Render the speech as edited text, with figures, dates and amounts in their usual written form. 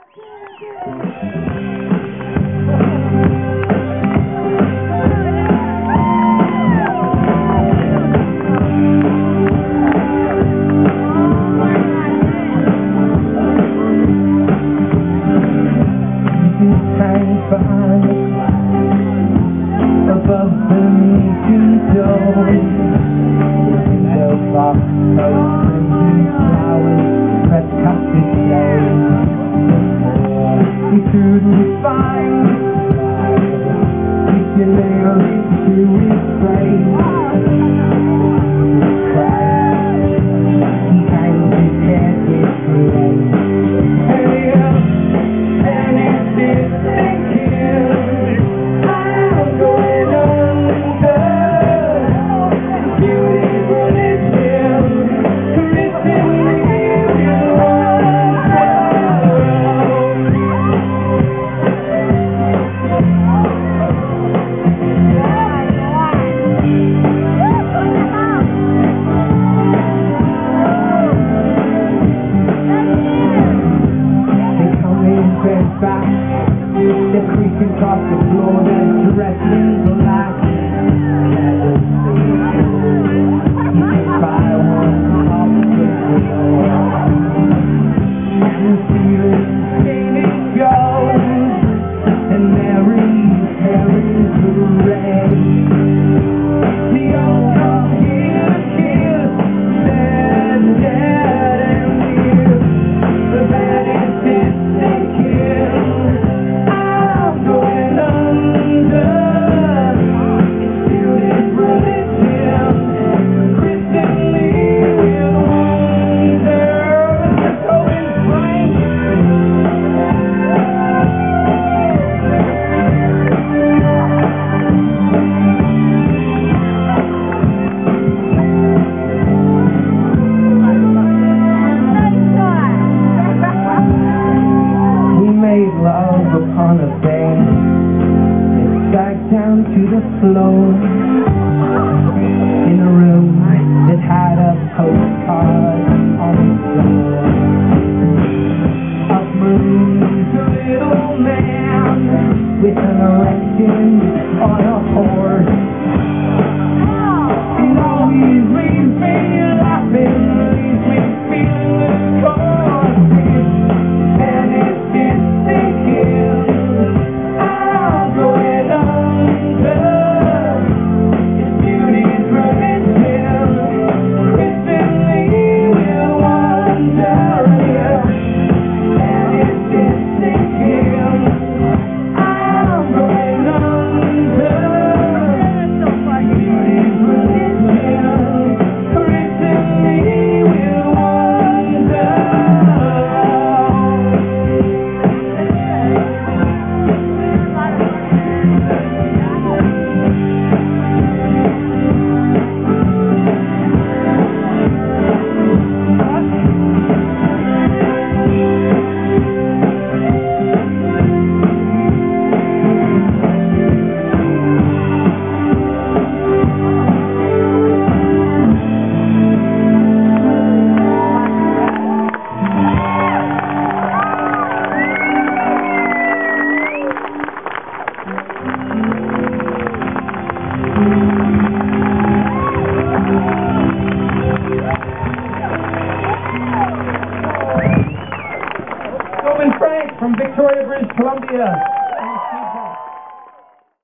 Above the meeting door, window box, crimson flowers, red custard shade. You couldn't find your nails to his face. He hangs his head with grace. And it's this thinking I'm going under. Beauty running down, caressing me with wonder. They come in bed back, they're creeping across the floor, they're dressed in black. Love upon a bed, it sagged down to the floor, in a room that had a postcard on its door. Up moves a little man with an erection on a horse. And always leaves me laughing, leaves me feeling cautious. And it's just thinking I'm going under. His beauty's running down, kissing me with wonder. And it's just thinking I'm going under. Beauty's running down, kissing me with wonder. Frank from Victoria, British Columbia.